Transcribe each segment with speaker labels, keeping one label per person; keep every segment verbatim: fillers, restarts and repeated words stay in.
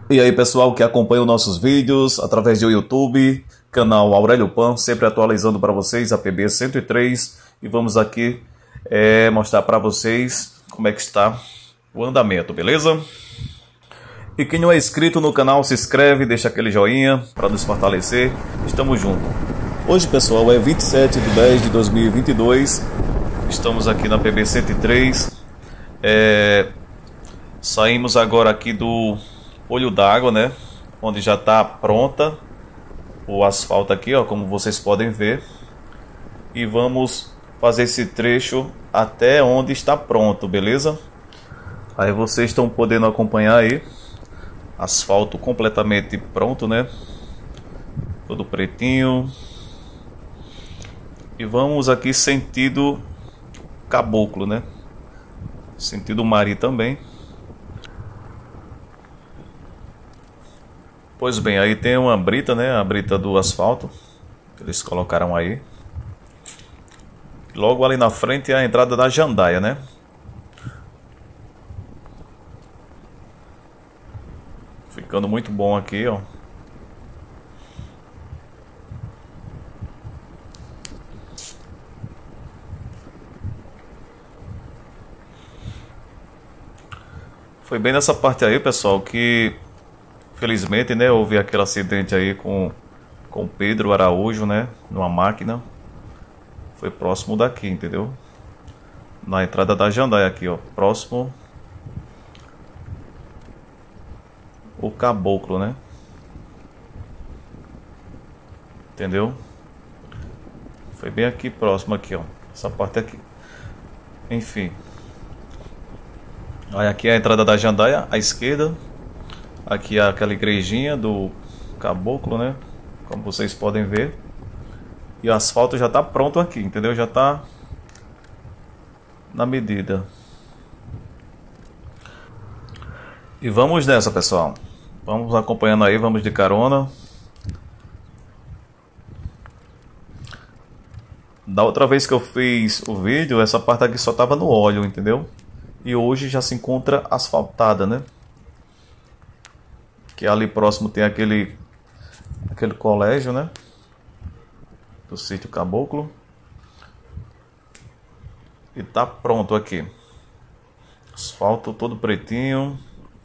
Speaker 1: E aí pessoal que acompanha os nossos vídeos através do YouTube, canal Aurélio Pan, sempre atualizando para vocês a P B cento e três, e vamos aqui é, mostrar para vocês como é que está o andamento, beleza? E quem não é inscrito no canal, se inscreve, deixa aquele joinha para nos fortalecer, estamos juntos. Hoje pessoal é vinte e sete de dez de dois mil e vinte e dois, estamos aqui na P B cento e três, é, saímos agora aqui do olho d'água, né? Onde já está pronta o asfalto aqui, ó, como vocês podem ver. E vamos fazer esse trecho até onde está pronto, beleza? Aí vocês estão podendo acompanhar aí. Asfalto completamente pronto, né? Todo pretinho. E vamos aqui sentido Caboclo, né? Sentido Mari também. Pois bem, aí tem uma brita, né? A brita do asfalto que eles colocaram aí. Logo ali na frente é a entrada da jandaia, né? Ficando muito bom aqui, ó. Foi bem nessa parte aí, pessoal, que felizmente, né, houve aquele acidente aí com com o Pedro Araújo, né, numa máquina. Foi próximo daqui, entendeu? Na entrada da jandaia aqui, ó, próximo o Caboclo, né? Entendeu? Foi bem aqui próximo aqui, ó, essa parte aqui. Enfim. Aí aqui é a entrada da jandaia à esquerda. Aqui é aquela igrejinha do Caboclo, né? Como vocês podem ver. E o asfalto já está pronto aqui, entendeu? Já está na medida. E vamos nessa, pessoal. Vamos acompanhando aí, vamos de carona. Da outra vez que eu fiz o vídeo, essa parte aqui só estava no óleo, entendeu? E hoje já se encontra asfaltada, né? Que ali próximo tem aquele aquele colégio, né? Do sítio Caboclo. E tá pronto aqui. Asfalto todo pretinho.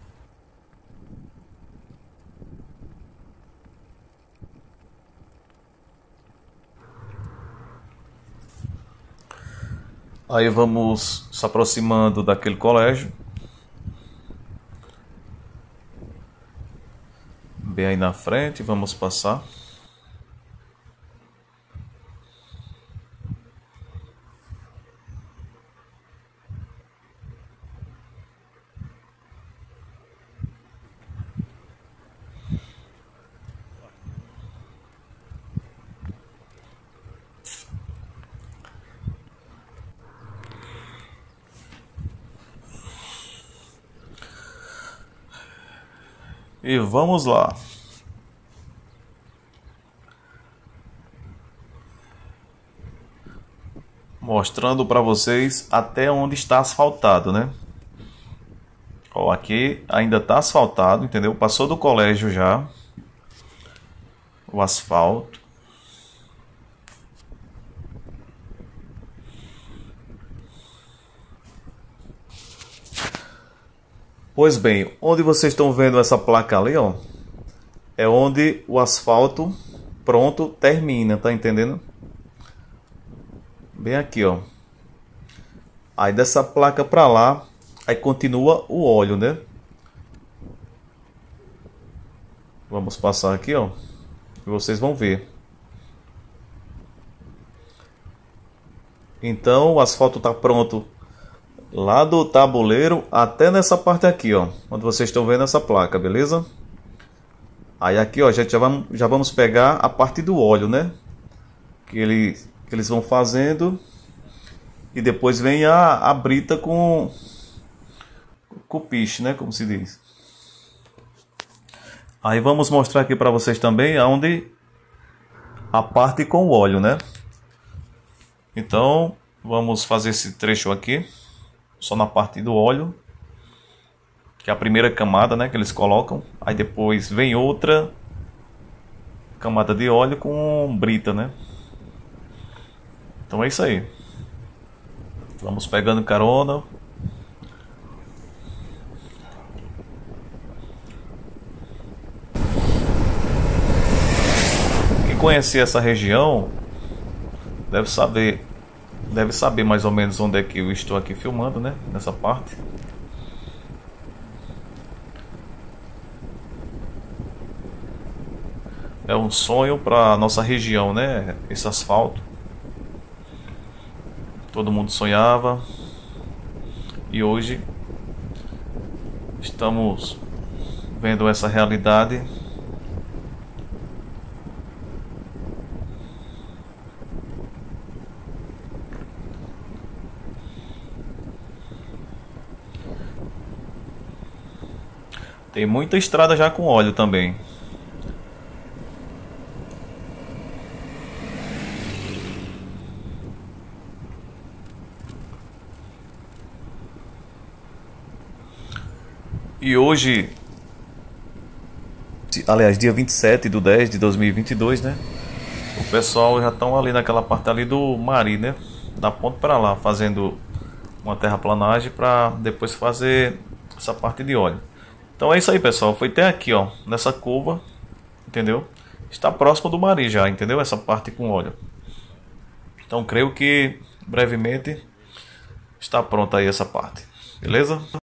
Speaker 1: Aí vamos se aproximando daquele colégio. Bem aí na frente, vamos passar. E vamos lá. Mostrando para vocês até onde está asfaltado, né? Ó, aqui ainda está asfaltado, entendeu? Passou do colégio já o asfalto. Pois bem, onde vocês estão vendo essa placa ali, ó, é onde o asfalto pronto termina, tá entendendo? Bem aqui, ó. Aí dessa placa pra lá, aí continua o óleo, né? Vamos passar aqui, ó, e vocês vão ver. Então o asfalto tá pronto lá do tabuleiro até nessa parte aqui, ó, onde vocês estão vendo essa placa, beleza? Aí aqui, ó, gente, já vamos, já vamos pegar a parte do óleo, né? Que, ele, que eles vão fazendo. E depois vem a, a brita com, com o piche, né? Como se diz. Aí vamos mostrar aqui para vocês também aonde a parte com o óleo, né? Então, vamos fazer esse trecho aqui. Só na parte do óleo. que é a primeira camada, né, que eles colocam. Aí depois vem outra camada de óleo com brita, né? Então é isso aí. Vamos pegando carona. Quem conhecer essa região deve saber, deve saber mais ou menos onde é que eu estou aqui filmando, né? Nessa parte. É um sonho para nossa região, né? Esse asfalto. Todo mundo sonhava. E hoje estamos vendo essa realidade. Tem muita estrada já com óleo também. E hoje, aliás, dia vinte e sete de dez de dois mil e vinte e dois, né? O pessoal já estão ali naquela parte ali do Mari, né? Da ponte para lá, fazendo uma terraplanagem para depois fazer essa parte de óleo. Então é isso aí, pessoal. Foi até aqui, ó, nessa curva, entendeu? Está próximo do Mari já, entendeu? Essa parte com óleo. Então creio que brevemente está pronta aí essa parte. Beleza?